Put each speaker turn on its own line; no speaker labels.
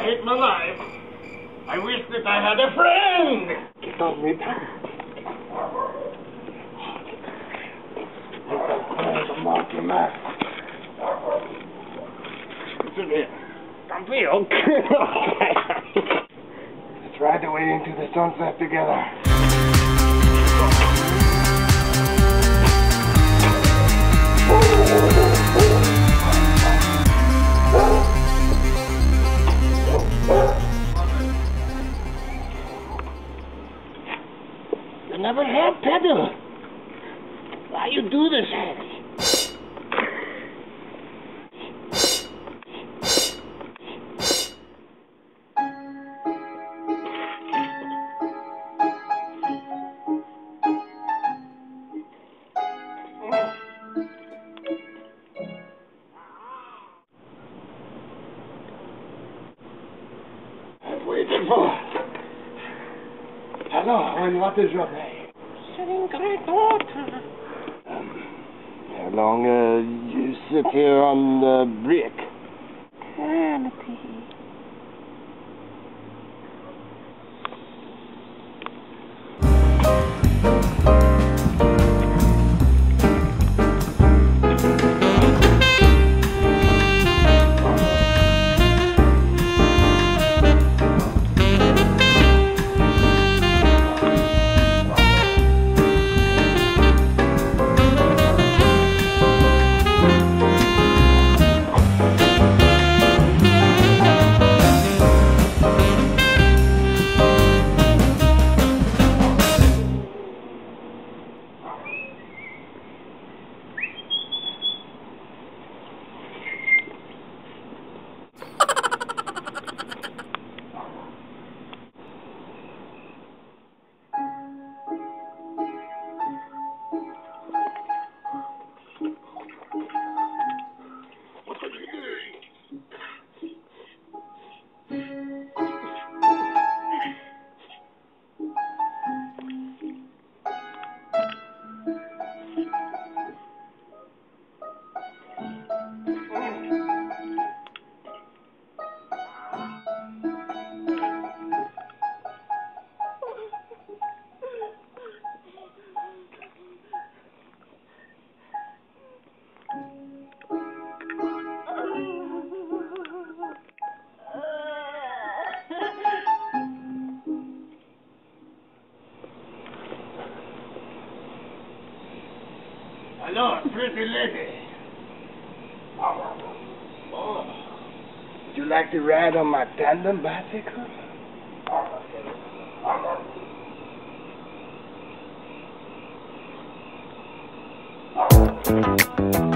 hate my life. I wish that I had a friend.
Get off me, pal. There's a monkey man.
Listen here. Don't be okay.
Let's ride away into the sunset together.
You never had pedal. Why you do this?
I'm waiting for. Hello, and what is your name? How long you sit here on the brick?
Hello, pretty lady.
Oh. Would you like to ride on my tandem bicycle?